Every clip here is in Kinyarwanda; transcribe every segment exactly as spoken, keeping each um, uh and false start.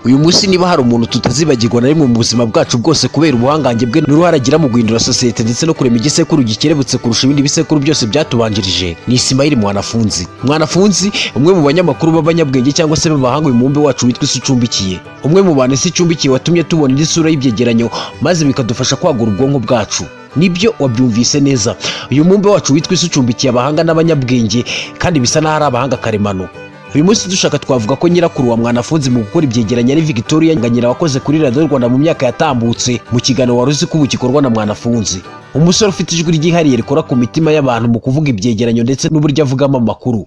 uyu munsi niba hari umuntu tutazibagirwa na rimwe mu buzima bwacu bwose kubera ubuhangange bwe n'uruhare agira mu guhindura sosiyete ndetse no kurema igisekuru gikerebutse kurusha ibindi bisekuru byose byatubanjirije, ni Ismail Mwanafunzi. Mwanafunzi umwe mu banyamakuru b'abanyabwenge cyangwa se b'abahanga uyu mubumbe wacu witwa Isi Icumbikiye, umwe mu bantu Isi Icumbikiye watumye tubona indi sura y'ibyegeranyo maze bikadufasha kwagura ubwonko bwacu. Nibyo wabyumvise neza, uyu mubumbe wacu witwa Isi Icumbikiye abahanga n'abanyabwenge kandi bisa naho ari abahanga karemano. Uyu munsi dushaka twavuga ko nyirakuru wa Mwanafunzi mu gukora ibyegeranyo ari Victoria Nganyira wakoze kuri Radio Rwanda mu myaka yatambutse mu kiganiro wari uzi ko ubu gikorwa na Mwanafunzi, umusore ufite ijwi ryihariye rikora ku mitima y'abantu mu kuvuga ibyegeranyo ndetse n'uburyo avugamo amakuru.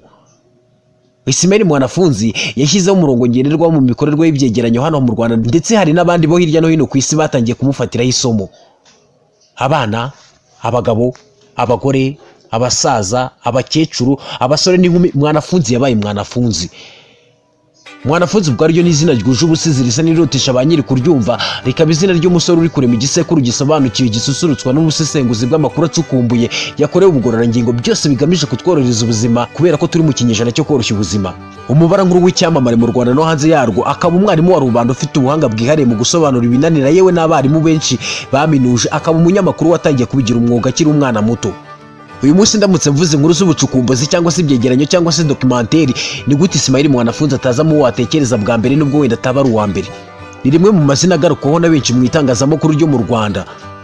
Ismail Mwanafunzi yashyizeho umurongo ngenderwaho mu mikorerwe y'ibyegeranyo hano mu Rwanda ndetse hari n'abandi bo hirya no hino ku isi batangiye kumufatiraho isomo. Abana, abagabo, abagore, abasaza, abakecuru, abasore n'inkumi, Mwanafunzi yabaye Mwanafunzi. Mwanafunzi ubwo aryo n'izina ryuje ubusizi risa n'irotisha abanyiri kuryumva, rikaba izina ry'umusore uri kurema igisekuru gisobanukiwe gisusurutswa n'ubusesenguzi bw'amakuru acukumbuye yakorewe ubugororangingo, byose bigamije kutworohereza ubuzima kubera ko turi mu kinyejana cyo koroshya ubuzima. Umubara nkuru w'icyamamare mu Rwanda no hanze yarwo, akaba umwarimu wa rubanda ufite ubuhanga bwihariye mu gusobanura ibinanira yewe n'abarimu benshi baminuje, akaba umunyamakuru watangiye kubigira umwuga akiri umwana muto. Uyu munsi ndamutse mvuze inkuru z'ubucukumbuzi cyangwa se ibyegeranyo cyangwa se documentary, ni gute Ismail Mwanafunzi atazamo watekereza bwa mbere nubwo wenda ataba ari uwa mbere. Ni rimwe mu mazina agarukwaho na benshi mu itangazamakuru ryo mu Rwanda.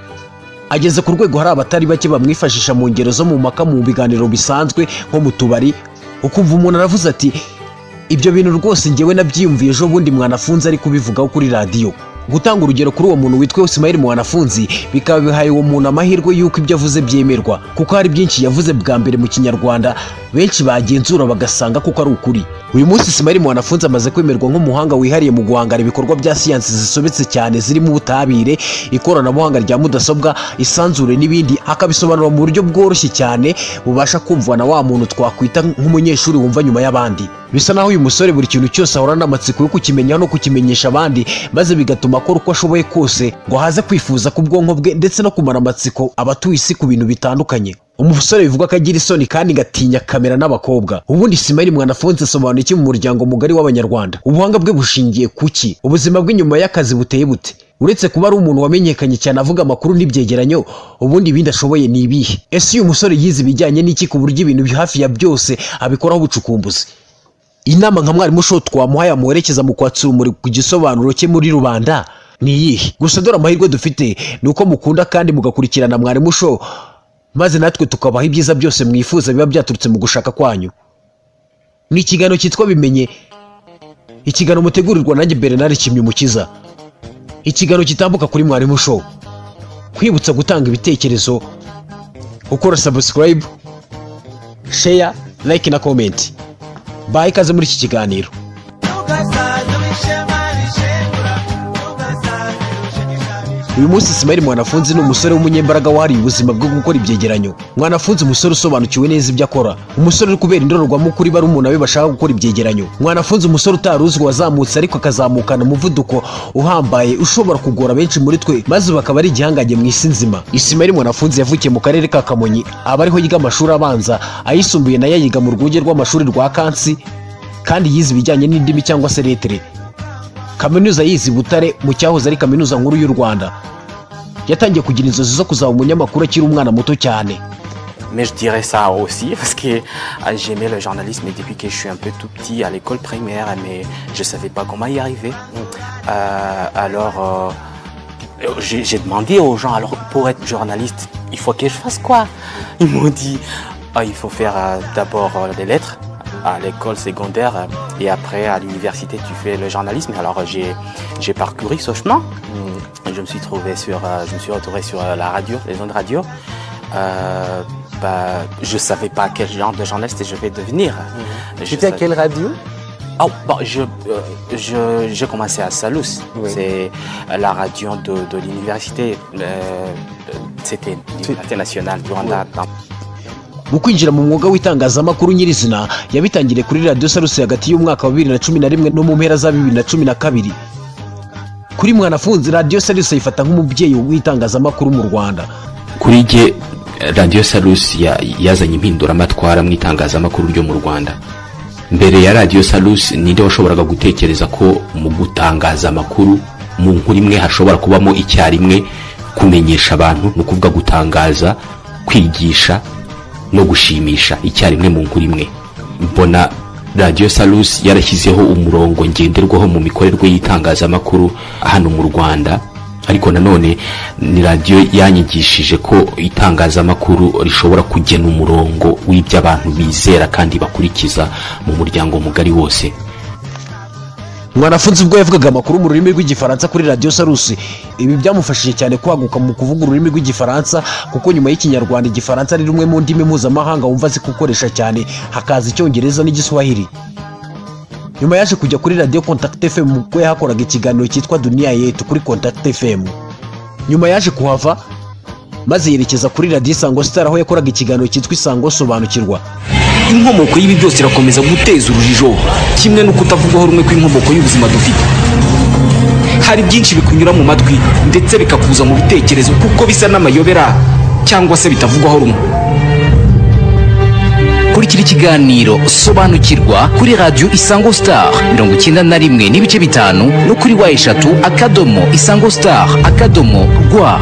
Ageze ku rwego hari abatari bake bamwifashisha mu ngero zo mu maka mu biganiro bisanzwe nko mu tubari, ukumva umuntu aravuze ati ibyo bintu rwose njyewe nabyiyumviye ejo bundi Mwanafunzi ari kubivugaho kuri radio. Gutanga urugero kuri uwo muntu witwa Ismail Mwanafunzi bikaba bihaye uwo muntu amahirwe y'uko ibyo avuze byemerwa, kuko hari byinshi yavuze bwa mbere mu Kinyarwanda benshi bagenzura bagasanga kuko ari ukuri. Uyu munsi Ismail Mwanafunzi amaze kwemerwa nk'umuhanga wihariye mu guhangara ibikorwa bya siyansi zisobetse cyane zirimo ubutabire, ikoranabuhanga rya mudasobwa, isanzure n'ibindi, akabisobanura mu buryo bworoshye cyane bubasha kumvwa na wa muntu twakwita nk'umunyeshuri wumva nyuma y'abandi. Bisa naho uyu musore buri kintu cyose ahora n'amatsiko yo kukimenya no kukimenyesha abandi, maze bigatuma akora uko ashoboye kose ngo haze kwifuza ku bwonko bwe ndetse no kumara amatsiko abatuye isi ku bintu bitandukanye. Umusore bivuga ko agira isoni kandi gatinya kamera n'abakobwa. Ubundi Ismail Mwanafunzi asobanura iki mu muryango mugari w'Abanyarwanda? Ubuhanga bwe bushingiye kuki? Ubuzima bw'inyuma y'akazi buteye bute? Uretse kuba ari umuntu wamenyekanye cyane avuga amakuru n'ibyegeranyo, ubundi ibindi ashoboye ni ibihe? Ese uyu musore yize ibijyanye n'iki ku buryo ibintu hafi ya byose abikoraho ubucukumbuzi? Inama nka mwarimu Show twamuhaye amuherekeza mu kwatsura umuri ku gisobanuro cye muri rubanda ni iyihe? Gusa dore amahirwe dufite ni uko mukunda kandi mugakurikirana Mwarimu Show, maze natwe tukabaha ibyiza byose mwifuza biba byaturutse mu gushaka kwanyu. Ni ikiganiro cyitwa Bimenye, ikiganiro mutegurirwa nanjye Bernard Kimyumukiza, ikiganiro kitambuka kuri Mwarimu Show. Kwibutsa gutanga ibitekerezo, ukora subscribe, share, like na comment. Bye, kaze muri iki kiganiro. Uyu munsi Ismail Mwanafunzi ni umusore w'umunyembaraga wahariye ubuzima bwo gukora ibyegeranyo. Mwanafunzi umusore usobanukiwe neza ibyo akora, umusore uri kubera indorerwamo kuri barumuna be bashaka gukora ibyegeranyo. Mwanafunzi umusore utaruzwe wazamutse ariko akazamukana umuvuduko uhambaye ushobora kugora benshi muri twe maze bakaba ari igihangange mu isi nzima. Ismail Mwanafunzi yavukiye mu karere ka Kamonyi, aba ariho yiga amashuri abanza, ayisumbuye nayo yiga mu rwunge rw'amashuri rwa Kansi, kandi yize ibijyanye n'indimi cyangwa se lettre. Kaminuza yize Butare mu cyahoze ari Kaminuza Nkuru y'u Rwanda. Yatangiye kugira inzozi zo kuzaba umunyamakuru akiri umwana muto cyane. Mais je dirais ça aussi parce que j'aimais le journalisme depuis que je suis un peu tout petit à l'école primaire, mais je savais pas comment y arriver. Euh, alors euh, j'ai demandé aux gens, alors pour être journaliste, il faut que je fasse quoi? Ils m'ont dit, oh, il faut faire euh, d'abord euh, des lettres à l'école secondaire et après à l'université tu fais le journalisme. Alors j'ai j'ai parcouru ce chemin. Je me suis trouvé sur euh, je me suis retrouvé sur euh, la radio, les ondes radio. Euh, bah, je savais pas quel genre de journaliste je vais devenir. Mmh. Tu étais à quelle radio? Oh, bon, je, euh, je, j'ai commencé à Salus, oui. C'est la radio de, de l'université, euh, c'était l'université nationale du Rwanda. Oui. Mu kwinjira mu mwuga w'itangazamakuru nyirizina yabitangiriye kuri Radio Salus hagati y'umwaka wa bibiri na cumi na rimwe no mu mpera za bibiri na cumi na kabiri. Kuri Mwanafunzi Radio Salus yifata nk'umubyeyi w'itangazamakuru mu Rwanda. Kuri je Radio Salus yazanye impinduramatwara mu itangazamakuru ryo mu Rwanda. mbere ya Radio Salus ninde washoboraga gutekereza ko mu gutangaza amakuru mu nkuru imwe hashobora kubamo icyarimwe kumenyesha abantu, no kuvuga gutangaza, kwigisha no gushimisha icyarimwe mu nkuru imwe? Mbona Radio Salus yarashyizeho umurongo ngenderwaho mu mikorerwe y'itangazamakuru hano mu Rwanda, ariko nanone ni radio yanyigishije ko itangazamakuru rishobora kugena umurongo w'ibyo abantu bizera kandi bakurikiza mu muryango mugari wose. Mwanafunzi ubwo yavugaga amakuru mu rurimi rw'igifaransa kuri Radio Salus, ibi byamufashije cyane kwaguka mu kuvuga ururimi rw'igifaransa, kuko nyuma y'ikinyarwanda igifaransa ari rumwe mu ndimi mpuzamahanga wumva zikukoresha cyane, hakaza icyongereza n'igiswahili. Nyuma yaje kujya kuri Radio Contact F M ubwo yahakoraga ikiganiro cyitwa Dunia Yetu kuri Contact F M. Nyuma yaje kuhava maze yerekeza kuri Radio Isango Star aho yakoraga ikiganiro cyitwa Isango Sobanukirwa. Inkomoko y'ibi byose irakomeza guteza urujijo, kimwe no kutavugwaho rumwe kw'inkomoko y'ubuzima dufite. Hari byinshi bikunyura mu matwi ndetse bikakuza mu bitekerezo kuko bisa n'amayobera cyangwa se bitavugwaho rumwe. Kurikira ikiganiro Sobanukirwa kuri Radio Isango Star mirongo icyenda na rimwe n'ibice bitanu no kuri wa eshatu akadomo Isango Star akadomo rwa.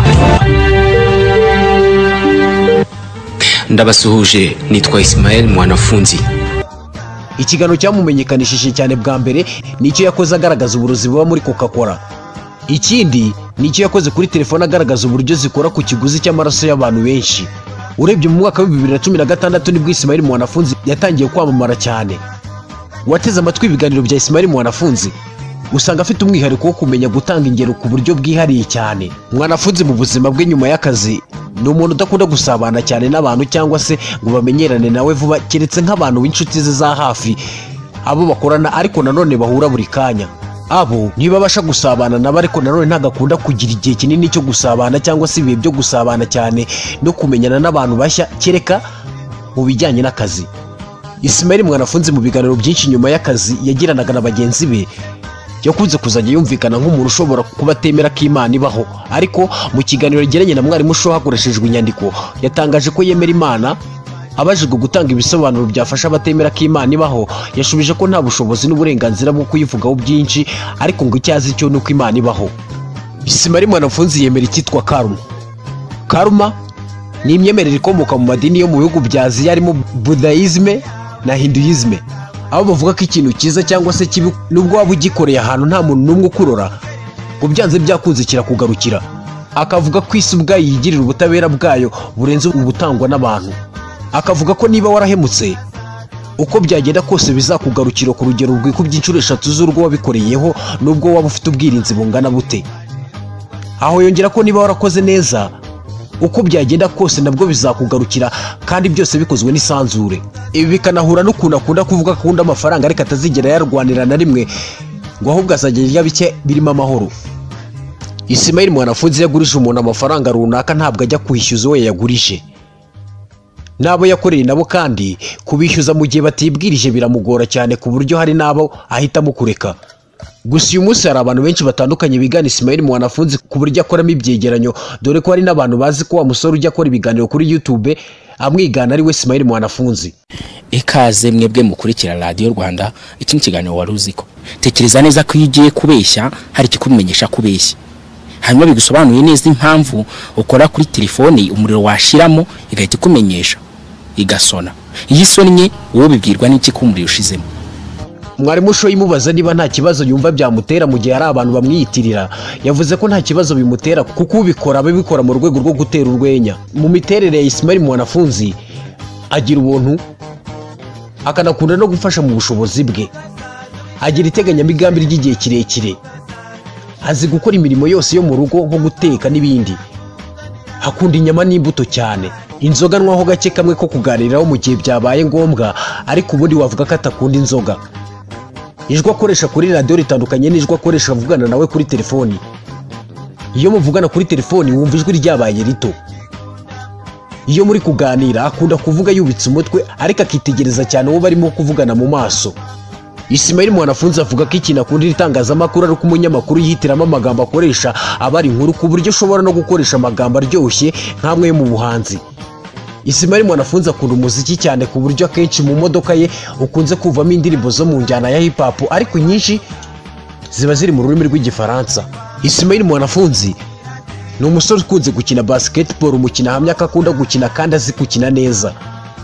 Ndabasuhuje, nitwa Ismael Mwanafunzi. Ikiganiro cyamumenyekanishije cyane bwa mbere nicyo yakoze agaragaza uburozi buba muri Coca-Cola. Ikindi nicyo yakoze kuri telefone agaragaza uburyo zikora ku kiguzi cy'amaraso y'abantu benshi. Urebye mu mwaka wa bibiri na cumi na gatandatu nibwo Ismael Mwanafunzi yatangiye kwamamara cyane. Wateze amatwi ibiganiro bya Ismael Mwanafunzi usanga afite umwihariko wo kumenya gutanga ingero ku buryo bwihariye cyane. Mwanafunzi mu buzima bwe nyuma y'akazi ni umuntu udakunda gusabana cyane n'abantu cyangwa se ngo bamenyerane nawe vuba, keretse nk'abantu b'inshuti ze za hafi abo bakorana, ariko nanone bahura buri kanya. Abo ntibabasha gusabana nabo, ariko nanone ntagakunda kugira igihe kinini cyo gusabana cyangwa se ibihe byo gusabana cyane no kumenyana n'abantu bashya, kereka mu bijyanye n'akazi. Ismael Mwanafunzi mu biganiro byinshi nyuma y'akazi yagiranaga na bagenzi be yakunze kuzajya yumvikana nk'umuntu ushobora kuba atemera ko Imana ibaho, ariko mu kiganiro yagiranye na mwarimu Show hakoreshejwe inyandiko yatangaje ko yemera Imana. Abajijwe gutanga ibisobanuro byafasha abatemera ko Imana ibaho, yashubije ko nta bushobozi n'uburenganzira bwo kuyivugaho byinshi, ariko ngo icyo azi cyo nuko Imana ibaho. Ismael Mwanafunzi yemera icyitwa karma. Karma ni imyemerere ikomoka mu madini yo mu bihugu bya Aziya harimo Buddhism na Hinduism, aho bavuga ko ikintu cyiza cyangwa se kibi nubwo waba ugikoreye ahantu nta muntu n'umwe ukurora, ngo byanze byakunze kirakugarukira. Akavuga ko isi ubwayo yigirira ubutabera bwayo burenze ubutangwa n'abantu. Akavuga ko niba warahemutse uko byagenda kose bizakugarukira ku rugero rwikubye inshuro eshatu z'urwo wabikoreyeho nubwo waba ufite ubwirinzi bungana bute. Aho yongera ko niba warakoze neza uko byagenda kose nabwo bizakugarukira, kandi byose bikozwe n'isanzure. Ibi bikanahura n'ukuntu akunda kuvuga ko akunda amafaranga ariko atazigera yarwanira na rimwe, ngo ahubwo azajya yarya bike birimo amahoro. Ismael Mwanafunzi yagurije umuntu amafaranga runaka ntabwo ajya kwishyuza uwo yagurije, nabo yakoreye nabo kandi kubishyuza mu gihe batibwirije biramugora cyane, ku buryo hari nabo ahitamo kureka. Gusa uyu munsi hari abantu benshi batandukanye bigana Ismael Mwanafunzi ku buryo akoramo ibyegeranyo, dore ko hari n'abantu bazi ko wa musore ujya akora ibiganiro kuri YouTube amwigana ari we Ismael Mwanafunzi. Ikaze mwebwe mukurikira Radio Rwanda, iki kiganiro wari uziko. Tekereza neza ko ugiye kubeshya hari kikumenyesha kubeshya, hanyuma bigusobanuye neza impamvu ukora kuri telefone umuriro washiramo igahita ikumenyesha igasona. Iyi sonnye wowe bibwirwa n'iki ko umuriro ushizemo? Mwarimu Show imubaza niba nta kibazo yumva byamutera mu gihe hari abantu bamwiyitirira, yavuze ko nta kibazo bimutera kuko ubikora abikora mu rwego rwo gutera urwenya. Mu miterere ya Ismael Mwanafunzi agira ubuntu, akanakunda no gufasha mu bushobozi bwe, agira iteganyamigambi ry'igihe kirekire, azi gukora imirimo yose yo mu rugo nko guteka n'ibindi, akunda inyama n'imbuto cyane. Inzoga nywaho gake kamwe ko kuganiraho mu gihe byabaye ngombwa, ariko ubundi wavuga ko atakunda inzoga. Ijwi akoresha kuri radio ritandukanye n'ijwi akoresha avugana nawe kuri telefoni. Iyo muvugana kuri telefoni wumva ijwi ryabaye rito. Iyo muri kuganira akunda kuvuga yubitse umutwe, ariko akitegereza cyane uwo barimo kuvugana mu maso. Ismael Mwanafunzi avuga ko ikintu akunda itangazamakuru ari umunyamakuru yihitiramo amagambo akoresha abari inkuru, ku buryo ushobora no gukoresha amagambo aryoshye nk'amwe yo mu buhanzi. Ismail Mwanafunzi akunda umuziki cyane ku buryo akenshi mu modoka ye ukunze kuvamo indirimbo zo mu njyana ya hip hop ariko nyinshi ziba ziri mu rurimi rw'igifaransa. Ismail Mwanafunzi ni umusore ukunze gukina basketball, umukino ahamya ko akunda gukina kandi azi gukina neza.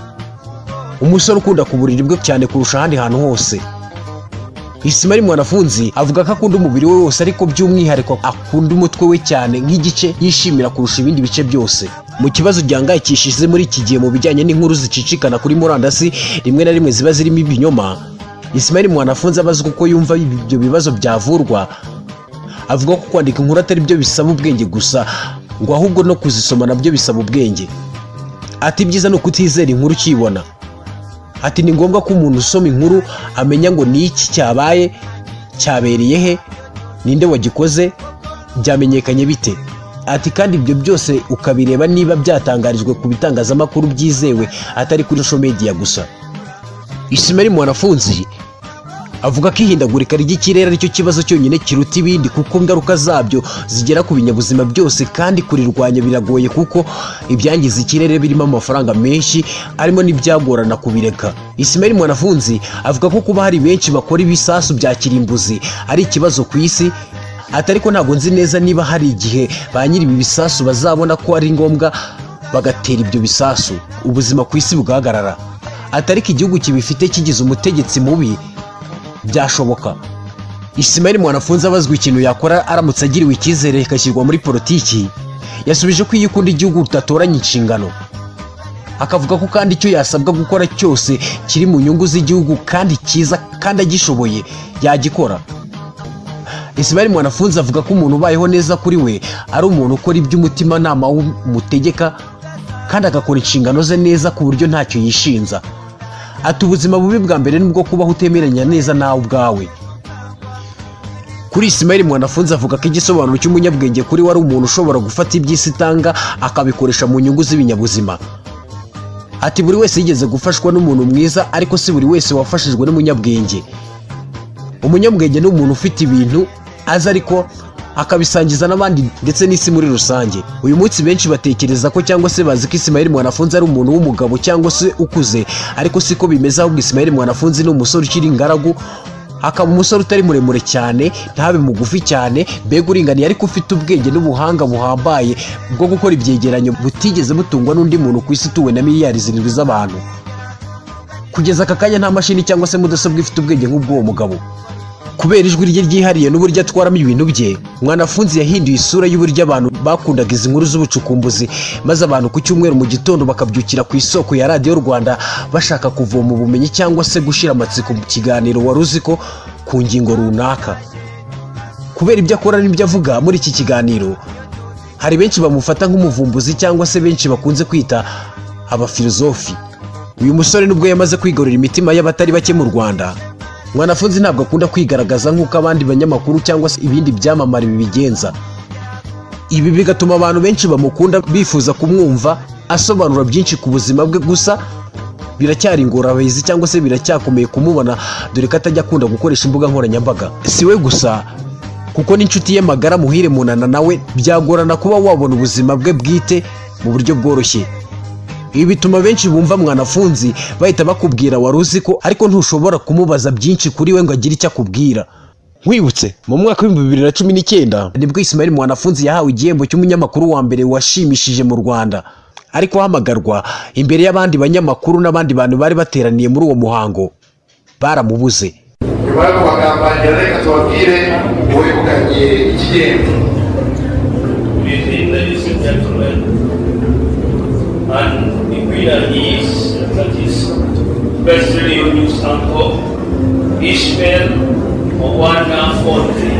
Umusore ukunda ku buriri bwe cyane kurusha ahandi hantu hose. Ismail Mwanafunzi avuga ko akunda umubiri we wose ariko by'umwihariko akunda umutwe we cyane nk'igice yishimira kurusha ibindi bice byose. Mu kibazo gihangayikishije muri iki gihe mu bijyanye n'inkuru zicicikana kuri murandasi rimwe na rimwe ziba zirimo ibinyoma, Ismail Mwanafunzi abazwa uko yumva ibyo bibazo byavurwa. Avuga ko kwandika inkuru atari byo bisaba ubwenge gusa, ngo ahubwo no kuzisoma nabyo bisaba ubwenge. Ati byiza no kutizera inkuru ukibona. Ati ni ngombwa ko umuntu usoma inkuru amenya ngo ni iki cyabaye, cyabereye he, ninde wagikoze, byamenyekanye bite. Ati kandi ibyo byose ukabireba niba byatangarijwe ku bitangazamakuru byizewe atari kuri social media gusa. Ismail Mwanafunzi avuga ko ihindagurika ry'ikirere aricyo kibazo cyonyine kiruta ibindi kuko ingaruka zabyo zigera ku binyabuzima byose kandi kurirwanya biragoye kuko ibyangiza ikirere birimo amafaranga menshi arimo n'ibyagorana kubireka. Ismail Mwanafunzi avuga ko kuba hari benshi bakora ibisasu bya kirimbuzi ari ikibazo ku isi. Ati ariko ntabwo nzi neza niba hari igihe ba nyiri ibi bisasu bazabona ko ari ngombwa bagatera ibyo bisasu ubuzima ku isi bugahagarara. Ati ariko igihugu kibifite kigize umutegetsi mubi byashoboka. Ismail Mwanafunzi abazwa ikintu yakora aramutse agiriwe icyizere ikashyirwa muri politiki, yasubije ko iyo ukunda igihugu utatoranya inshingano. Akavuga ko kandi icyo yasabwa gukora cyose kiri mu nyungu z'igihugu kandi cyiza kandi agishoboye yagikora. Ismail Mwanafunzi avuga ko umuntu ubayeho neza kuri we ari umuntu ukora iby'umutima nama w'umutegeka kandi agakora inshingano ze neza ku buryo ntacyo yishinza. Ati ubuzima bubi bwa mbere nibwo kubaho utemeranya neza nawe ubwawe. Kuri Ismail Mwanafunzi avuga ko igisobanuro cy'umunyabwenge kuri we ari umuntu ushobora gufata iby'isi itanga akabikoresha mu nyungu z'ibinyabuzima. Ati buri wese yigeze gufashwa n'umuntu mwiza ariko si buri wese wafashijwe n'umunyabwenge. Umunyabwenge ni umuntu ufite ibintu azi ariko akabisangiza n'abandi ndetse n'isi muri rusange. Uyu munsi benshi batekereza ko cyangwa se bazi ko Ismail Mwanafunzi ari umuntu w'umugabo cyangwa se ukuze, ariko siko bimeze, ahubwo Ismail Mwanafunzi ni umusore ukiri ingaragu, akaba umusore utari muremure cyane ntabe mugufi cyane, mbega uringaniye ariko ufite ubwenge n'ubuhanga buhambaye bwo gukora ibyegeranyo butigeze butungwa n'undi muntu ku isi utuwe na miliyari zirindwi z'abantu. Kugeza aka kanya nta mashini cyangwa se mudasobwa ifite ubwenge nk'ubw'uwo mugabo. Kubera ijwi rye ryihariye n'uburyo atwaramo ibintu bye, Mwanafunzi yahinduye isura y'uburyo abantu bakundaga izi nkuru z'ubucukumbuzi, maze abantu ku cyumweru mu gitondo bakabyukira ku isoko ya radiyo Rwanda bashaka kuvoma ubumenyi cyangwa se gushira amatsiko mu kiganiro wari uzi ko ku ngingo runaka. Kubera ibyo akora n'ibyo avuga muri iki kiganiro, hari benshi bamufata nk'umuvumbuzi cyangwa se benshi bakunze kwita abafilozofi. Uyu musore nubwo yamaze kwigarurira imitima y'abatari bake mu Rwanda, Mwanafunzi ntabwo akunda kwigaragaza nk'uko abandi banyamakuru cyangwa se ibindi byamamare bibigenza. Ibi bigatuma abantu benshi bamukunda bifuza kumwumva asobanura byinshi ku buzima bwe, gusa biracyari ingorabahizi cyangwa se biracyakomeye kumubona dore ko atajya akunda gukoresha imbuga nkoranyambaga. Si we gusa kuko n'inshuti ye magara Muhire Munana nawe byagorana kuba wabona ubuzima bwe bwite mu buryo bworoshye. Ibi bituma benshi bumva Mwanafunzi bahita bakubwira wari uzi ko, ariko ntushobora kumubaza byinshi kuri we ngo agire icyo akubwira. Nkwibutse mu mwaka w'ibihumbi bibiri na cumi n'icyenda nibwo Ismail Mwanafunzi yahawe igihembo cy'umunyamakuru wa mbere washimishije mu Rwanda, ariko hamagarwa imbere y'abandi banyamakuru n'abandi bantu bari bateraniye muri uwo muhango baramubuze. Nyuma yo kubagambanira reka tubabwire uwegukanye igihembo. And the winner is, that is, Best Radio News Anchor, Ismail Mwanafunzi.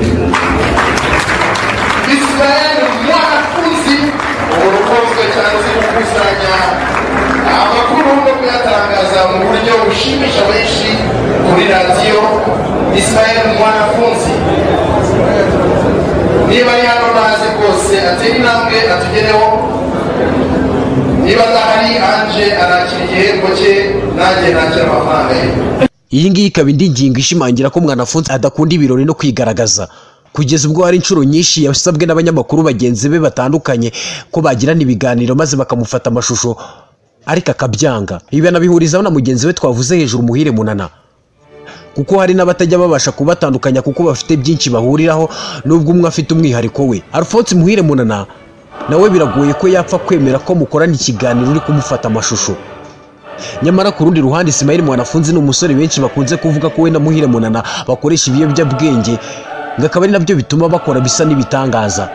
Ismail Mwanafunzi, urukozwe cyane uzi gukusanya amakuru no kuyatangaza mu buryo bushimisha benshi kuri radiyo. Ismail Mwanafunzi niba ari hano nazi rwose atera intambwe atugereho, niba adahari anje arakira igihembo cye nanjye nakira amafaranga ye. Iyi ngiyi ikaba indi ngingo ishimangira ko Mwanafunzi adakunda ibirori no kwigaragaza, kugeza ubwo hari inshuro nyinshi yasabwe n'abanyamakuru bagenzi be batandukanye ko bagirana ibiganiro maze bakamufata amashusho ariko akabyanga. Ibi anabihurizaho na mugenzi we twavuze hejuru Muhire Munana, kuko hari n'abatajya babasha kubatandukanya kuko bafite byinshi bahuriraho nubwo umwe afite umwihariko we. Alphonse Muhire Munana nawe biragoye ko yapfa kwemera ko mukorana ikiganiro uri kumufata amashusho. Nyamara ku rundi ruhande Ismail Mwanafunzi ni umusore benshi bakunze kuvuga ko we na Muhire Munana bakoresha ibiyobyabwenge, ngakaba ari nabyo bituma bakora bisa n'ibitangaza.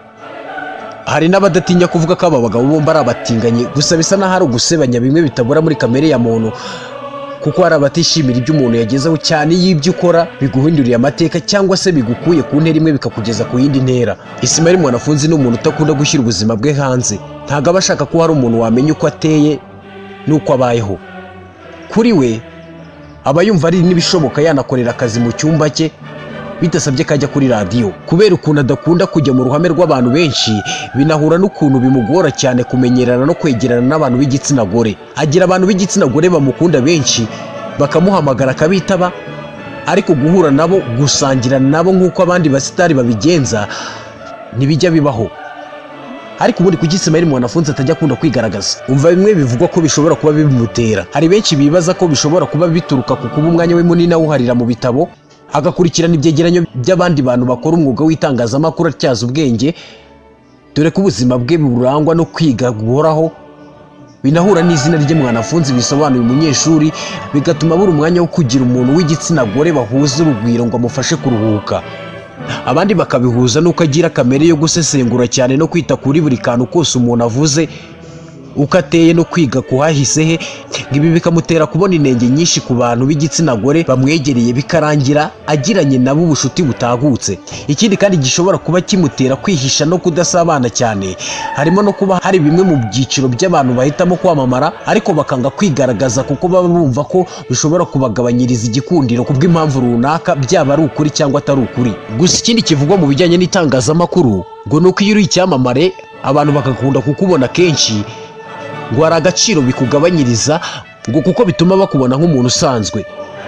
Hari n'abadatinya kuvuga ko aba bagabo bombi ari abatinganye, gusa bisa n'aho ari ugusebanya bimwe bitabura muri kamere ya muntu, kuko hari abatishimira ibyo umuntu yagezeho cyane y'ibyo ukora biguhinduriye amateka cyangwa se bigukuye ku ntera imwe bikakugeza ku yindi ntera. Ismail Mwanafunzi ni umuntu utakunda gushyira ubuzima bwe hanze, ntabwo aba ashaka ko hari umuntu wamenya uko ateye n'uko abayeho. Kuri we aba yumva ari n'ibishoboka yanakorera akazi mu cyumba cye bidasabye kajya kuri radiyo, kubera ukuntu adakunda kujya mu ruhame rw'abantu benshi, binahura n'ukuntu bimugora cyane kumenyerana no kwegerana n'abantu b'igitsina gore. Agira abantu b'igitsina gore bamukunda benshi bakamuhamagara akabitaba, ariko guhura nabo, gusangira nabo nk'uko abandi basitari babigenza ntibijya bibaho. Ariko ubundi kuki Ismail Mwanafunzi atajya akunda kwigaragaza? Umva bimwe bivugwa ko bishobora kuba bimutera. Hari benshi bibaza ko bishobora kuba bituruka ku kuba umwanya we munini awuharira mu bitabo, agakurikirana ibyegeranyo by'abandi bantu bakora umwuga w'itangazamakuru atyaza ubwenge, dore ko ubuzima bwe burangwa no kwiga guhoraho, binahura n'izina rye Mwanafunzi bisobanuye umunyeshuri, bigatuma buri umwanya wo kugira umuntu w'igitsina gore bahuza urugwiro ngo amufashe kuruhuka. Abandi bakabihuza nuko agira kamere yo gusesengura cyane no kwita kuri buri kantu kose umuntu avuze, uko ateye no kwiga kuhahise he. Ibi bikamutera kubona inenge nyinshi ku bantu b'igitsina gore bamwegereye, bikarangira agiranye nabo ubushuti butagutse. Ikindi kandi gishobora kuba kimutera kwihisha no kudasabana cyane, harimo no kuba hari bimwe mu byiciro by'abantu bahitamo kwamamara ariko bakanga kwigaragaza kuko baba bumva ko bishobora kubagabanyiriza igikundiro kubw'impamvu runaka, byaba ari ukuri cyangwa atari ukuri. Gusa ikindi kivugwa mu bijyanye n'itangazamakuru ngo nuko iyo uri icyamamare abantu bakakunda kukubona kenshi, ngo hari agaciro bikugabanyiriza, ngo kuko bituma bakubona nk'umuntu usanzwe,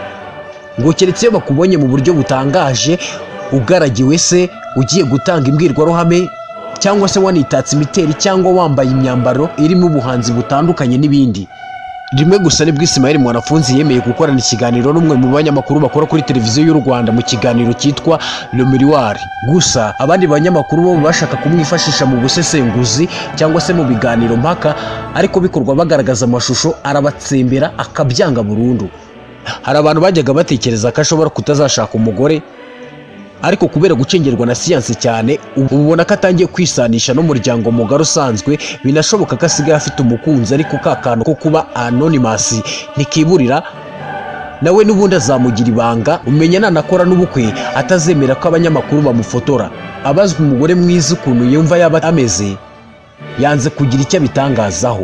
ngo keretse iyo bakubonye mu buryo butangaje, ugaragiwe se, ugiye gutanga imbwirwaruhame, cyangwa se wanitatse imiteri cyangwa wambaye imyambaro irimo ubuhanzi butandukanye n'ibindi. Rimwe gusa nibwo Ismail Mwanafunzi yemeye gukorana ikiganiro n'umwe mu banyamakuru bakora kuri televiziyo y'u Rwanda mu kiganiro cyitwa Le Miroir. Gusa abandi banyamakuru bo bashaka kumwifashisha mu busesenguzi cyangwa se mu biganiro mpaka, ariko bikorwa bagaragaza amashusho arabatsembera akabyanga burundu. Hari abantu bajyaga batekereza ko ashobora kutazashaka umugore, ariko kubera gucengerwa na siyansi cyane ubona ko atangiye kwisanisha n'umuryango mugari usanzwe, binashoboka ko asigaye afite umukunzi, ariko ka kantu ko kuba anonymous ntikiburira. Nawe n'ubundi azamugira ibanga, umenya nanakora n'ubukwe atazemera ko abanyamakuru bamufotora. Abazwe umugore mwiza ukuntu yumva yaba ameze, yanze kugira icyo abitangazaho,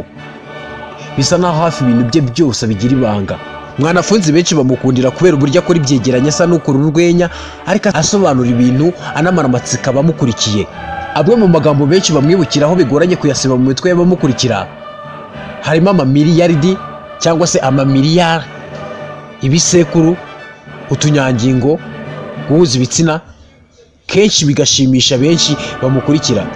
bisa naho hafi ibintu bye byose bigira ibanga. Mwanafunzi benshi bamukundira kubera uburyo akora ibyegeranya asa n'ukora urwenya, ariko asobanura ibintu anamara amatsiko abamukurikiye. Amwe mu magambo benshi bamwibukiraho bigoranye kuyasiba mu mitwe y'abamukurikira harimo amamiliyaridi cyangwa se amamiliyari, ibisekuru, utunyangingo, guhuza ibitsina, kenshi bigashimisha benshi bamukurikira.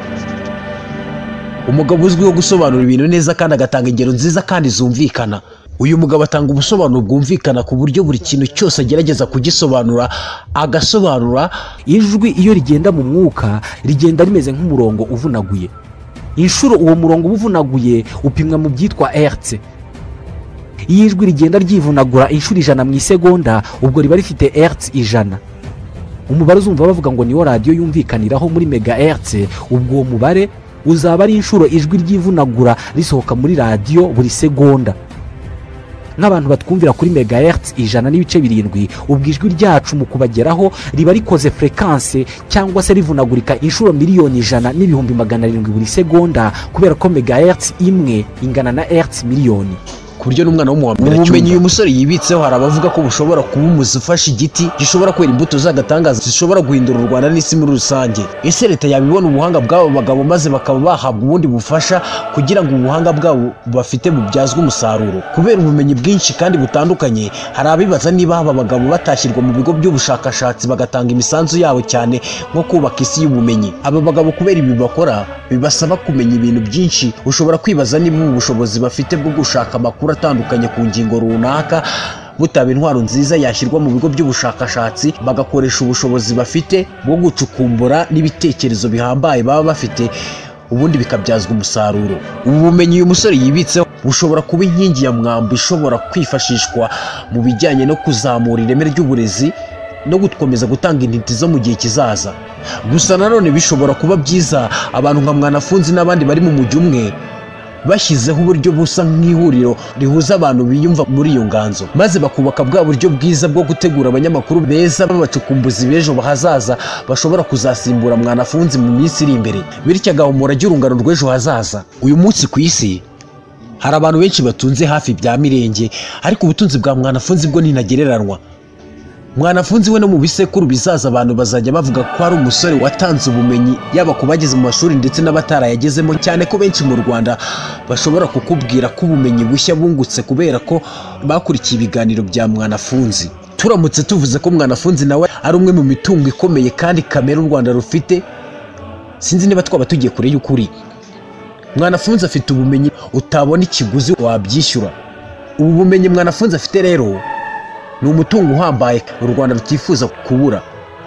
Umugabo uzwiho gusobanura ibintu neza kandi agatanga ingero nziza kandi zumvikana. Uyu mugabo atanga ubusobanuro bwumvikana ku buryo buri kintu cyose agerageza kugisobanura, agasobanura. Ijwi iyo rigenda mu mwuka rigenda rimeze nk'umurongo uvunaguye. Inshuro uwo murongo uvunaguye upimwa mu byitwa hertz. Iyo ijwi rigenda ryivunagura inshuro ijana mu isegonda, ubwo riba rifite hertz ijana. Umubare uzumva bavuga ngo niwo radio yumvikaniraho muri megahertz, ubwo uwo mubare uzaba ari inshuro ijwi ryivunagura risohoka muri radio buri segonda. N'abantu batwumvira kuri megahertz ijana n'ibice birindwi, ubwijwi ryacu mu kubageraho riba rikoze frequency cyangwa se rivunagurika inshuro miliyoni ijana n'ibihumbi magana arindwi buri segonda, kubera ko megahertz imwe ingana na hertz miliyoni. ku buryo n'umwana w'umuhambere mu bumenyi uyu musore yibitseho hari abavuga ko bushobora kuba umuzi ufashe igiti gishobora kwera imbuto z'agatangaza zishobora guhindura u Rwanda n'isi muri rusange. Ese leta yabibona ubuhanga bw'abo bagabo maze bakaba bahabwa ubundi bufasha kugira ngo ubuhanga bwabo bafite bubyazwe umusaruro? Kubera ubumenyi bwinshi kandi butandukanye, hari abibaza niba aba bagabo batashyirwa mu bigo by'ubushakashatsi bagatanga imisanzu yabo cyane nko kubaka isi y'ubumenyi. Aba bagabo kubera ibi bakora bibasaba kumenya ibintu byinshi, ushobora kwibaza niba ubu bushobozi bafite bwo gushaka amakuru atandukanye ku ngingo runaka butaba intwaro nziza yashyirwa mu bigo by'ubushakashatsi bagakoresha ubushobozi bafite bwo gucukumbura n'ibitekerezo bihambaye baba bafite ubundi bikabyazwa umusaruro. Ubu bumenyi uyu musore yibitseho bushobora kuba inkingi ya mwamba ishobora kwifashishwa mu bijyanye no kuzamura ireme ry'uburezi no gukomeza gutanga intiti zo mu gihe kizaza. Gusa nanone bishobora kuba byiza abantu nka Mwanafunzi n'abandi bari mu mujyi umwe bashyizeho uburyo busa nk'ihuriro rihuza abantu biyumva muri iyo nganzo, maze bakubaka bwa buryo bwiza bwo gutegura abanyamakuru beza b'abacukumbuzi b'ejo hazaza bashobora kuzasimbura Mwanafunzi mu minsi iri imbere, bityo agahumura urungano rw'ejo hazaza. Uyu munsi ku isi hari abantu benshi batunze hafi bya mirenge, ariko ubutunzi bwa Mwanafunzi bwo ntinagereranywa. Mwanafunzi we no mu bisekuru bizaza abantu bazajya bavuga ko ari umusore watanze ubumenyi yaba ku bageze mu mashuri ndetse n'abatarayagezemo, cyane ko benshi mu Rwanda bashobora kukubwira ko ubumenyi bushya bungutse kubera ko bakurikiye ibiganiro bya Mwanafunzi. Turamutse tuvuze ko Mwanafunzi nawe ari umwe mu mitungo ikomeye kandi kamere u Rwanda rufite, sinzi niba twaba tugiye kure y'ukuri. Mwanafunzi afite ubumenyi utabona ikiguzi wabyishyura. Ubu bumenyi Mwanafunzi afite rero ni umutungo uhambaye u Rwanda rutifuza kubura.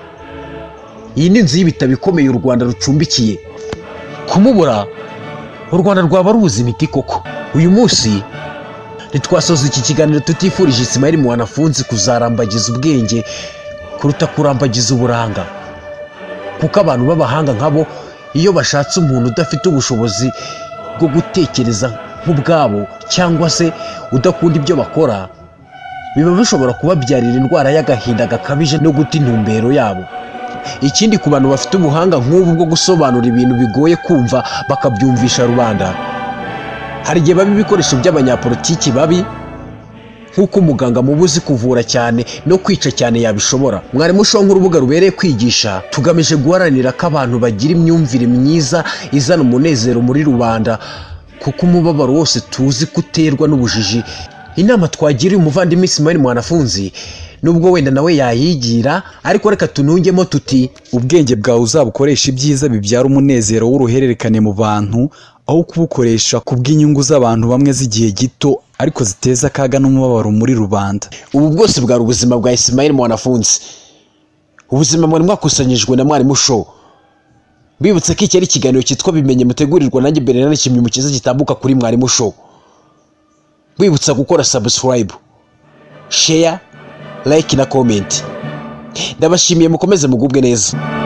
Iyi ni inzu y'ibitabo ikomeye u Rwanda rucumbikiye. Kumubura u Rwanda rwaba rubuze imiti koko. Uyu munsi ntitwasoza iki kiganiro tutifurije Ismail Mwanafunzi kuzarambagiza ubwenge kuruta kurambagiza uburanga, kuko abantu b'abahanga nkabo iyo bashatse umuntu udafite ubushobozi bwo gutekereza nk'ubwabo cyangwa se udakunda ibyo bakora, biba bishobora kubabyarira indwara y'agahinda gakabije no guta intumbero yabo. Ikindi ku bantu bafite ubuhanga nk'ubu bwo gusobanura ibintu bigoye kumva bakabyumvisha rubanda, hari igihe baba ibikoresho by'abanyapolitiki babi, nk'uko umuganga mubi uzi kuvura cyane no kwica cyane yabishobora. Mwarimu Show nk'urubuga rubereye kwigisha, tugamije guharanira ko abantu bagira imyumvire myiza izana umunezero muri rubanda, kuko umubabaro wose tuzi kuterwa n'ubujiji. Inama twagiriye umuvandimwe Ismail Mwanafunzi, nubwo wenda nawe yayigira, ariko reka tunungemo tuti ubwenge bwawe uzabukoresha ibyiza bibyara umunezero w'uruhererekane mu bantu, aho kubukoresha ku bw'inyungu z'abantu bamwe z'igihe gito ariko ziteza akaga n'umubabaro muri rubanda. Ubu bwose bwari ubuzima bwa Ismail Mwanafunzi, ubuzima mwari mwakusanyijwe na Mwarimu Show. Bibutse ko iki ari ikiganiro cyitwa Bimenye mutegurirwa nanjye Bernard Nshimiyumukiza gitambuka kuri Mwarimu Show. Wibutsa gukora subscribe, share, like na comment. Ndabashimiye, mukomeze mugubwe neza.